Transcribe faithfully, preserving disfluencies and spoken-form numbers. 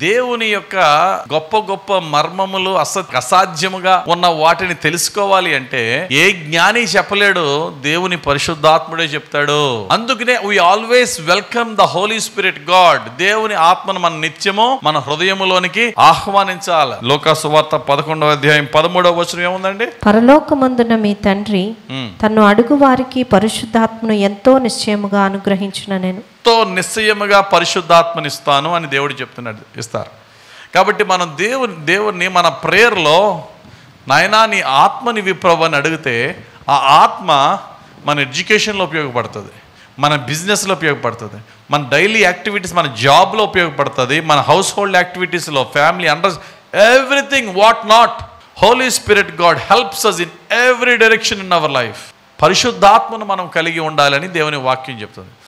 దేవుని యొక్క గొప్ప గొప్ప మర్మములు అస అసాధ్యముగా ఉన్న వాటిని తెలుసుకోవాలి అంటే ఏ జ్ఞాని చెప్పలేడు, దేవుని పరిశుద్ధాత్ముడే చెప్తాడు. అందుకనే we always welcome the holy spirit god. దేవుని ఆత్మను మన నిత్యము మన హృదయములోనికి ఆహ్వానించాలి. లోకా సువార్త పదకొండవ అధ్యాయం పదమూడవ వచనం ఏముందండి? పరలోకమందున మీ తండ్రి తన్ను అడుగు వారికి పరిశుద్ధాత్మను ఎంతో నిశ్చయముగా అనుగ్రహించిన నేను ఎంతో నిశ్చయముగా పరిశుద్ధాత్మని ఇస్తాను అని దేవుడు చెప్తున్నాడు, ఇస్తారు. కాబట్టి మనం దేవుని దేవుని మన ప్రేయర్లో నాయనా నీ ఆత్మని విప్రవ్వు అని అడిగితే ఆ ఆత్మ మన ఎడ్యుకేషన్లో ఉపయోగపడుతుంది, మన బిజినెస్లో ఉపయోగపడుతుంది, మన డైలీ యాక్టివిటీస్, మన జాబ్లో ఉపయోగపడుతుంది, మన హౌస్ హోల్డ్ యాక్టివిటీస్లో, family and everything what not. Holy spirit god helps us in every direction in our life. పరిశుద్ధాత్మను మనం కలిగి ఉండాలని దేవుని వాక్యం చెప్తుంది.